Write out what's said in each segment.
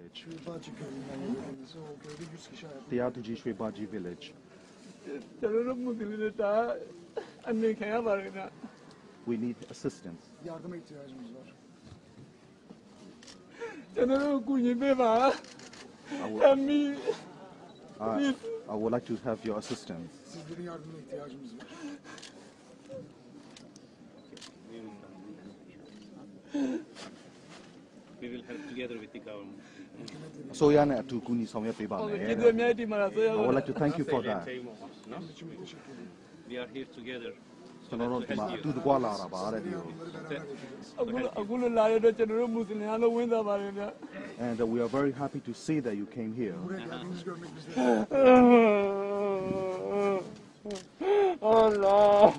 Tiyatuji Shwebaji village. We need assistance. I would like to have your assistance. We will help together with the government. So I would like to thank you for that. We are here together. And we are very happy to see that you came here. Allah.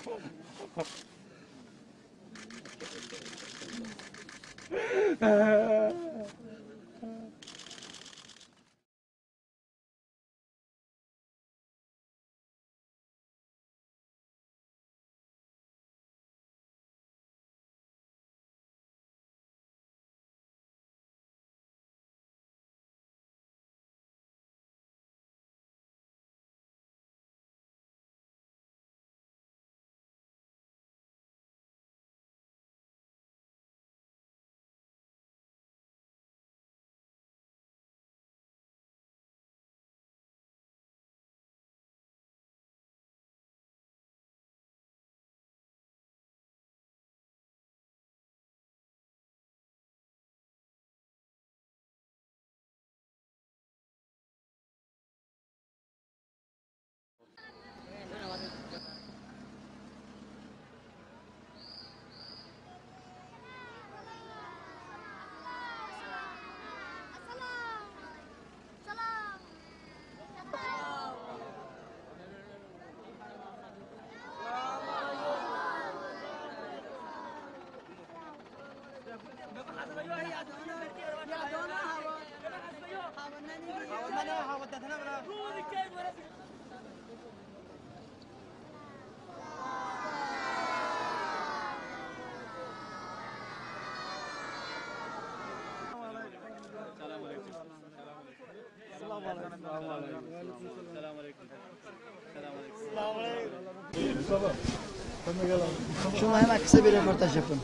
Şuna hemen kısa bir röportaj yapın.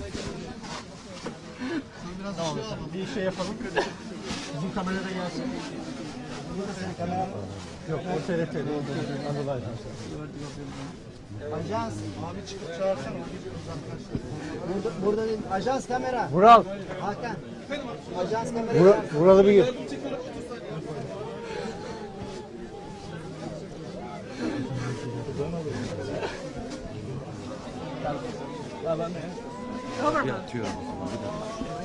Tamam. Bir şey yapalım. Bizim kamerada gelsin. Yok, o TRT'de. Anadolu Ajans. Abi çıkıp çağırsana. Burada değil. Ajans kamera. Vural. Hakan. Ajans kamera. Vural'ı bir gir. Yatıyorum.